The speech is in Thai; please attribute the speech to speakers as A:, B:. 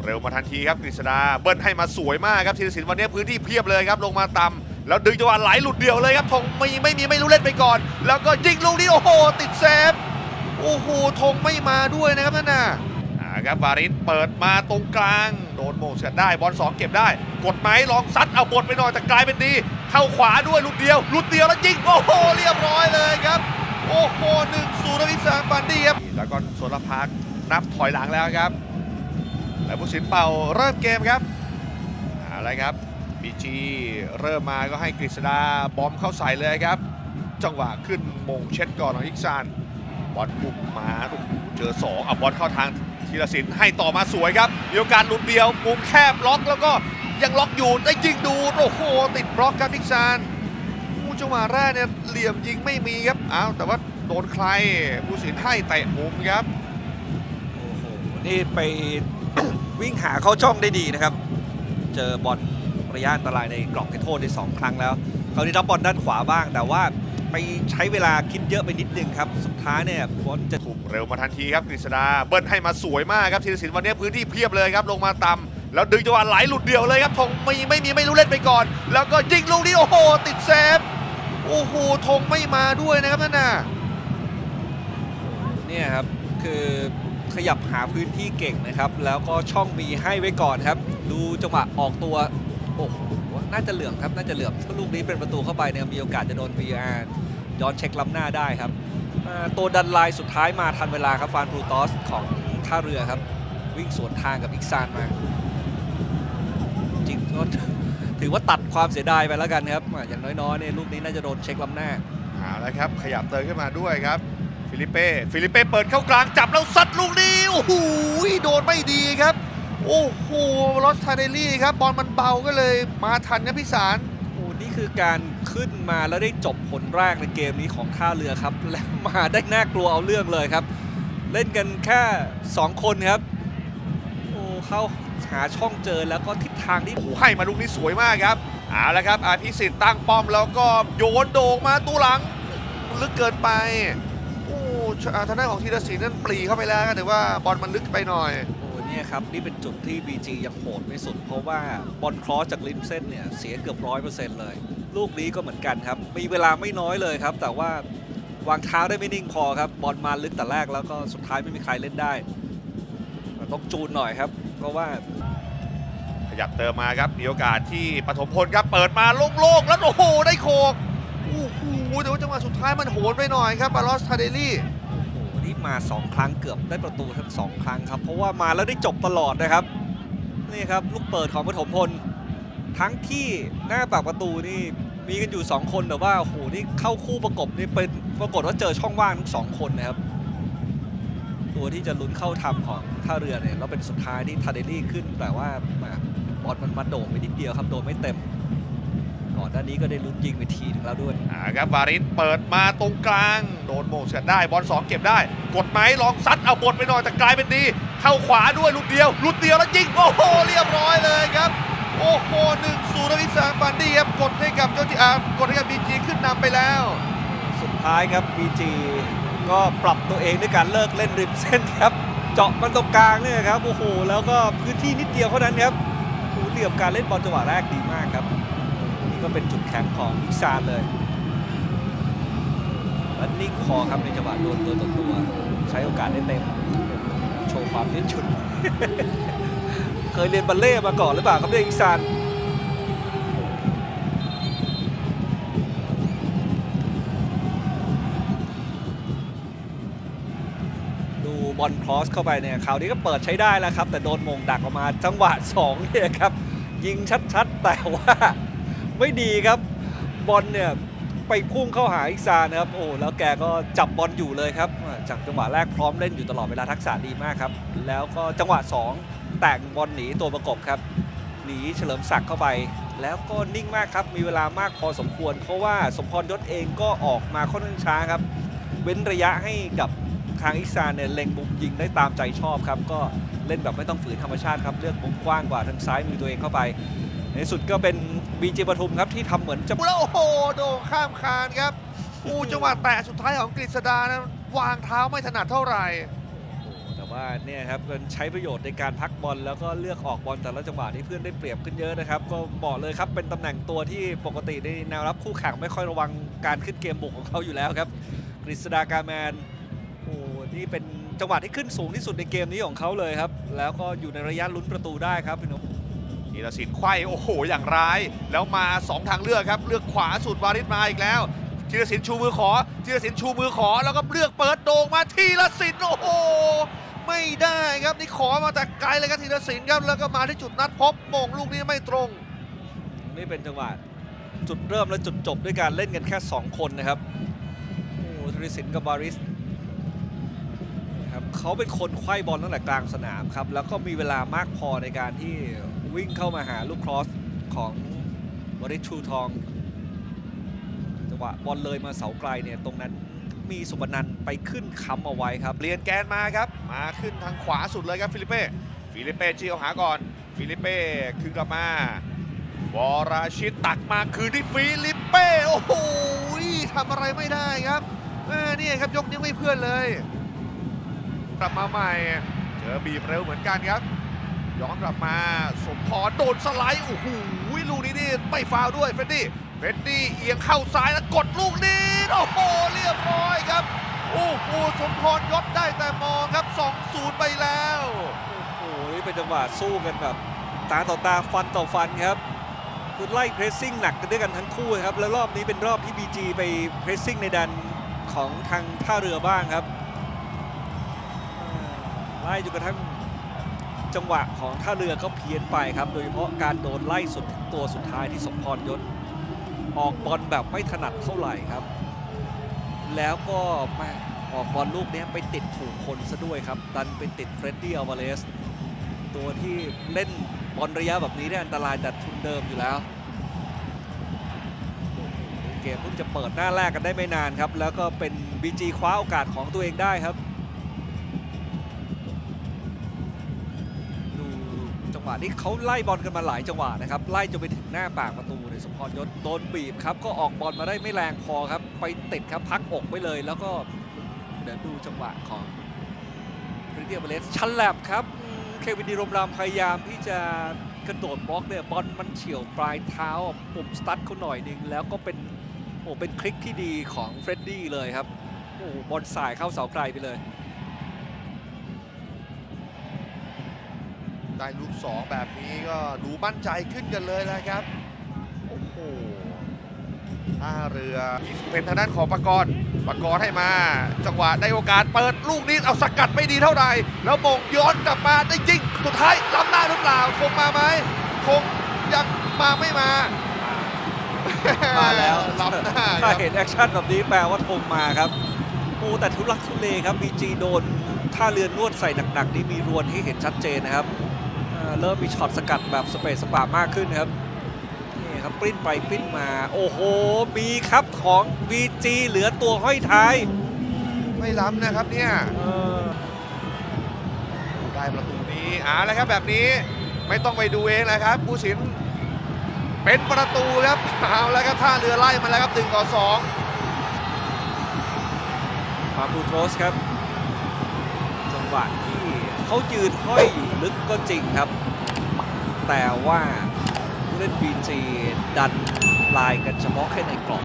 A: เร็วมาทันทีครับกฤษดาเบิ้ลให้มาสวยมากครับธีรศิลป์วันนี้พื้นที่เพียบเลยครับลงมาต่ำแล้วดึงจังหวะไหลหลุดเดี่ยวเลยครับธงไม่รู้เล่นไปก่อนแล้วก็ยิงลูกนี้โอ้โหติดเซฟโอ้โหธงไม่มาด้วยนะครับนั่นน่ะครับวาริสเปิดมาตรงกลางโดนโมงเสียได้บอล2เก็บได้กดไหมลองซัดเอาบทไปหน่อยแต่กลายเป็นดีเข้าขวาด้วยหลุดเดียวแล้วยิงโอ้โหเรียบร้อยเลยครับโอ้โห1-0วิสาฟันดีครับแล้วก็โซลาพาร์คนับถอยหลังแล้วครับและผู้สินเป่าเริ่มเกมครับอะไรครับบีจีเริ่มมาก็ให้กฤษดาบอมเข้าใส่เลยครับจังหวะขึ้นมงเช็ดก่อนของอิกซานบอลบุกมาเจอ2เอาบอลเข้าทางธีรศิลป์ให้ต่อมาสวยครับมีโอกาสหลุดเดียวมุมแคบล็อกแล้วก็ยังล็อกอยู่ได้ยิงดูโอ้โหติดบล็อกครับอิกซานจังหวะแรกเนี่ยเหลี่ยมยิงไม่มีครับอ้าวแต่ว่าโดนใครผู้สินให้เตะมุมครับ
B: โอ้โหนี่ไป วิ่งหาเข้าช่องได้ดีนะครับเจอบอลระยะอันตรายในกรอบเขตโทษได้2 ครั้งแล้วเขาได้รับบอลด้านขวาบ้างแต่ว่าไปใช้เวลาคิดเยอะไปนิดนึงครับสุดท้ายเนี่ยบอลจะ
A: ถูกเร็วมาทันทีครับกฤษดาเบิ้ลให้มาสวยมากครับธีรศิลป์วันนี้พื้นที่เพียบเลยครับลงมาต่ำแล้วดึงจังหวะไหลหลุดเดี่ยวเลยครับธงไม่รู้เล่นไปก่อนแล้วก็ยิงลูกนี้โอ้โหติดเซฟโอ้โหธงไม่มาด้วยนะครับนั่นน่ะ
B: เนี่ยครับคือขยับหาพื้นที่เก่งนะครับแล้วก็ช่องมีให้ไว้ก่อนครับดูจังหวะออกตัวโอ้โหน่าจะเหลื่อมครับน่าจะเหลื่อมถ้าลูกนี้เป็นประตูเข้าไปเนี่ยมีโอกาสจะโดน VR ย้อนเช็คล้ำหน้าได้ครับตัวดันไลน์สุดท้ายมาทันเวลาครับฟานบรูตอสของท่าเรือครับวิ่งสวนทางกับอิกซานมาจริงก็ถือว่าตัดความเสียดายไปแล้วกันครับอย่างน้อยๆเนี่ยลูกนี้น่าจะโดนเช็คล้ำหน้า
A: แล้วครับขยับเติมขึ้นมาด้วยครับฟิลิเป้เปิดเข้ากลางจับแล้วซัดลูกนี้โอ้โหโดนไม่ดีครับโอ้โหลอสทาเดลี่ครับบอลมันเบาก็เลยมาทันครับพี่สาร
B: โอ้นี่คือการขึ้นมาแล้วได้จบผลแรกในเกมนี้ของท่าเรือครับและมาได้น่ากลัวเอาเรื่องเลยครับเล่นกันแค่2 คนครับโอ้เข้าหาช่องเจอแล้วก็ทิศทางที่
A: โอ้ให้มาลูกนี้สวยมากครับแล้วครับอภิสิทธิ์ตั้งป้อมแล้วก็โยนโด่งมาตัวหลังลึกเกินไปโอ้ทางด้านของธีรศิลป์นั้นปรีเข้าไปแล้วแต่ว่าบอลมันลึกไปหน่อย
B: นี่ครับนี่เป็นจุดที่ BG ยังโหดไม่สุดเพราะว่าบอลครอสจากริมเส้นเนี่ยเสียเกือบ100%เลยลูกนี้ก็เหมือนกันครับมีเวลาไม่น้อยเลยครับแต่ว่าวางเท้าได้ไม่นิ่งพอครับบอลมาลึกแต่แรกแล้วก็สุดท้ายไม่มีใครเล่นได้ต้องจูนหน่อยครับเพราะว่า
A: ขยับเติมมาครับมีโอกาสที่ปฐมพลครับเปิดมาโล่งๆแล้วโอ้โหได้โขกโอ้โหแต่ว่าจังหวะสุดท้ายมันโหนไปหน่อยครับบาลอสทาเดลี่
B: มา2 ครั้งเกือบได้ประตูทั้ง2 ครั้งครับเพราะว่ามาแล้วได้จบตลอดนะครับนี่ครับลูกเปิดของปฐมพลทั้งที่หน้าปากประตูนี่มีกันอยู่2 คนแต่ว่าโอ้โหนี่เข้าคู่ประกบนี่เป็นปรากฏว่าเจอช่องว่างทั้ง2 คนนะครับตัวที่จะลุ้นเข้าทำของท่าเรือเนี่ยแล้วเป็นสุดท้ายที่ทาเดลี่ขึ้นแต่ว่าบอลมันมาโด่งไปนิดเดียวครับโดนไม่เต็มก่อนหน้านี้ก็ได้ลุ้นยิงไปทีนึงแล้วด้วย
A: ครับวาริสเปิดมาตรงกลางโดนโมงเสียได้บอล2เก็บได้กดไหมลองซัดเอาบทไปหน่อยแต่กลายเป็นดีเข้าขวาด้วยหลุดเดียวแล้วยิงโอ้โหเรียบร้อยเลยครับโอ้โห1-0วิสาฟันดีครับกดให้กับบีจีขึ้นนำไปแล้ว
B: สุดท้ายครับบีจีก็ปรับตัวเองด้วยการเลิกเล่นริมเส้นครับเจาะมันตรงกลางเนี่ยครับโอ้โหแล้วก็พื้นที่นิดเดียวเท่านั้นครับเหลี่ยมการเล่นบอลจังหวะแรกดีมากครับก็เป็นจุดแข็งของอิกซานเลยและนิ่งพอครับในจังหวะโดนตัวต่อตัวใช้โอกาสได้เต็มโชว์ความยืดหยุ่น เคยเรียนบัลเล่มาก่อนหรือเปล่าครับเนี่ยอิกซานดูบอลครอสเข้าไปเนี่ยคราวนี้ก็เปิดใช้ได้แล้วครับแต่โดนมงดักออกมาจังหวะ2เนี่ยครับยิงชัดๆแต่ว่าไม่ดีครับบอลเนี่ยไปพุ่งเข้าหาอิกซานนะครับโอ้แล้วแกก็จับบอลอยู่เลยครับจากจังหวะแรกพร้อมเล่นอยู่ตลอดเวลาทักษะดีมากครับแล้วก็จังหวะ2แต่งบอลหนีตัวประกบครับหนีเฉลิมศักดิ์เข้าไปแล้วก็นิ่งมากครับมีเวลามากพอสมควรเพราะว่าสมพรยศเองก็ออกมาค่อนข้างช้าครับเว้นระยะให้กับทางอิกซานเนี่ยเล็งมุมยิงได้ตามใจชอบครับก็เล่นแบบไม่ต้องฝืนธรรมชาติครับเลือกมุมกว้างกว่าทางซ้ายมือตัวเองเข้าไปในสุดก็เป็นบีจีปทุมครับที่ทำเหมือนจะ
A: แล้วโอ้โหโดนข้ามคานครับจังหวะแตะสุดท้ายของกฤษดานะวางเท้าไม่ถนัดเท่าไหร่
B: แต่ว่าเนี่ยครับมันใช้ประโยชน์ในการพักบอลแล้วก็เลือกออกบอลแต่ละจังหวะนี้เพื่อนได้เปรียบขึ้นเยอะนะครับก็บอกเลยครับเป็นตำแหน่งตัวที่ปกติในแนวรับคู่แข่งไม่ค่อยระวังการขึ้นเกมบุกของเขาอยู่แล้วครับกฤษฎากาแมนโอ้นี่เป็นจังหวะที่ขึ้นสูงที่สุดในเกมนี้ของเขาเลยครับแล้วก็อยู่ในระยะลุ้นประตูได้ครับพี่นุ๊ก
A: ธีรศิลป์ไขว้โอ้โหอย่างร้ายแล้วมา2ทางเลือกครับเลือกขวาสุดวาริสมาอีกแล้วธีรศิลป์ชูมือขอธีรศิลป์ชูมือขอแล้วก็เลือกเปิดโด่งมาธีรศิลป์โอ้โหไม่ได้ครับนี่ขอมาแต่ไกลเลยครับธีรศิลป์ครับแล้วก็มาที่จุดนัดพบโมงลูกนี้ไม่ตรง
B: นี่เป็นจังหวะจุดเริ่มและจุดจบด้วยการเล่นกันแค่2คนนะครับโอ้ธีรศิลป์กับบาริสครับเขาเป็นคนไขว้บอลตั้งแต่กลางสนามครับแล้วก็มีเวลามากพอในการที่วิ่งเข้ามาหาลูกครอสของบาริสชูทองจังหวะบอลเลยมาเสาไกลเนี่ยตรงนั้นมีสุบนันท์ไปขึ้นค้ำเอาไว้ครับ
A: เปลี่ยนแกนมาครับมาขึ้นทางขวาสุดเลยครับฟิลิเป้จี้เอาหาก่อนฟิลิเป้คืนกลับมาวราชิตตักมาคืนที่ฟิลิเป้โอ้โหทำอะไรไม่ได้ครับนี่ครับยกนิ้วให้เพื่อนเลยกลับมาใหม่เจอบีบเร็วเหมือนกันครับย้อนกลับมาสมพรโดนสไลด์โอ้โหลูกนี้นี่ไม่ฟาวด้วยเฟดดี้เอียงเข้าซ้ายแล้วกดลูกนี้โอ้โหเรียบร้อยครับโอ้โหสมพรยศได้แต่มองครับ 2-0 ไปแล้ว
B: โอ้โหนี่เป็นจังหวะสู้กันแบบตาต่อตาฟันต่อฟันครับคือไล่เพรสซิ่งหนักกันด้วยกันทั้งคู่ครับแล้วรอบนี้เป็นรอบที่ BG ไปเพรสซิ่งในดันของทางท่าเรือบ้างครับไล่จนกระทั่งจังหวะของท่าเรือก็เพี้ยนไปครับโดยเฉพาะการโดนไล่สุดตัวสุดท้ายที่สมพรยศออกบอลแบบไม่ถนัดเท่าไหร่ครับแล้วก็ออกบอลลูกนี้ไปติดถูกคนซะด้วยครับดันไปติดเฟรดดี้อัลวาเรสตัวที่เล่นบอลระยะแบบนี้ได้อันตรายแต่ทุนเดิมอยู่แล้วเกมเพิ่งจะเปิดหน้าแรกกันได้ไม่นานครับแล้วก็เป็น BG คว้าโอกาสของตัวเองได้ครับจังหวะนี้เขาไล่บอลกันมาหลายจังหวะนะครับไล่จนไปถึงหน้าปากประตูในสมพรยศโดนบีบครับก็ออกบอลมาได้ไม่แรงพอครับไปติดครับพักอกไว้เลยแล้วก็เดี๋ยวดูจังหวะของเฟรดดี้อัลวาเรสชันแลบครับเควินดีรมรามพยายามที่จะกระโดดบล็อกเนี่ยบอลมันเฉี่ยวปลายเท้าปุ่มสตั๊ดเขาหน่อยนึงแล้วก็เป็นคลิกที่ดีของเฟรดดี้เลยครับโอ้บอลสายเข้าเสาไกลไปเลย
A: ได้ลูก2แบบนี้ก็ดูมั่นใจขึ้นกันเลยนะครับโอ้โหท่าเรือเป็นทางด้านของปากรให้มาจังหวะได้โอกาสเปิดลูกนี้เอาสกัดไม่ดีเท่าไหร่แล้วมงย้อนกลับมาได้ยิงสุดท้ายล้ำหน้าหรือเปล่าคงมาไหมคงยังมาไม่มา
B: แล้ว
A: ล้ำหน้า
B: ถ้าเห็นแอคชั่นแบบนี้แปลว่าคงมาครับโอ้แต่ทุลักทุเลครับ BG โดนท่าเรือนวดใส่หนักๆนี่มีรวนให้เห็นชัดเจนนะครับเริ่มมีช็อตสกัดแบบสเปซสปามากขึ้นครับนี่ครับปริ้นไปปริ้นมาโอ้โหมีครับของ BG เหลือตัวห้อยท้าย
A: ไม่ล้ำนะครับเนี่ยได้ประตูนี้แล้วครับแบบนี้ไม่ต้องไปดูเองนะครับผู้สินเป็นประตูครับเอาแล้วครับท่าเรือไล่มาแล้วครับ1-2
B: ฟาบูโตสครับจังหวะที่เขายืนห้อยอยู่ลึกก็จริงครับแต่ว่าผู้เล่น BG ดันลายกันเฉพาะแค่ในกรอบ